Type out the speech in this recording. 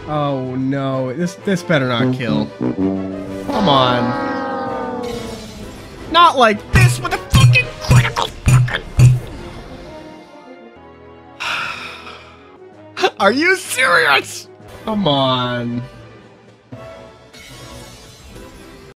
Oh no, this better not kill. Come on. Not like this with a fucking critical fucking. Are you serious? Come on.